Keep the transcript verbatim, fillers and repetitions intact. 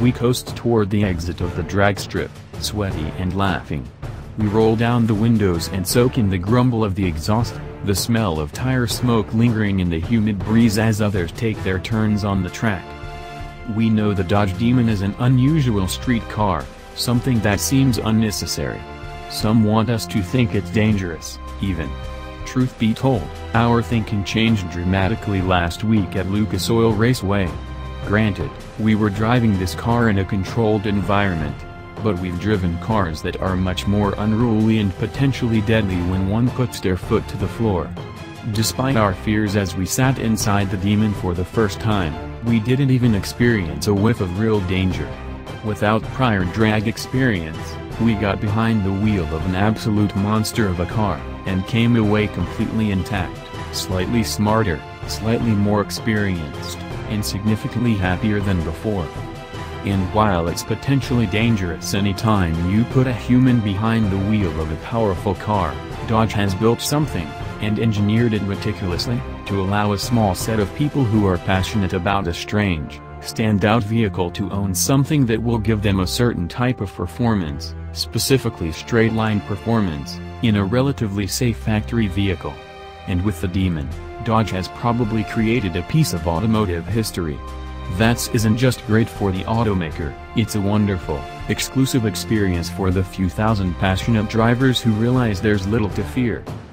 We coast toward the exit of the drag strip, sweaty and laughing. We roll down the windows and soak in the grumble of the exhaust, the smell of tire smoke lingering in the humid breeze as others take their turns on the track. We know the Dodge Demon is an unusual street car, something that seems unnecessary. Some want us to think it's dangerous, even. Truth be told, our thinking changed dramatically last week at Lucas Oil Raceway. Granted, we were driving this car in a controlled environment, but we've driven cars that are much more unruly and potentially deadly when one puts their foot to the floor. Despite our fears as we sat inside the Demon for the first time, we didn't even experience a whiff of real danger. Without prior drag experience, we got behind the wheel of an absolute monster of a car, and came away completely intact, slightly smarter, slightly more experienced, and significantly happier than before. And while it's potentially dangerous anytime you put a human behind the wheel of a powerful car, Dodge has built something, and engineered it meticulously, to allow a small set of people who are passionate about a strange, standout vehicle to own something that will give them a certain type of performance, specifically straight-line performance, in a relatively safe factory vehicle. And with the Demon, Dodge has probably created a piece of automotive history. That isn't just great for the automaker, it's a wonderful, exclusive experience for the few thousand passionate drivers who realize there's little to fear.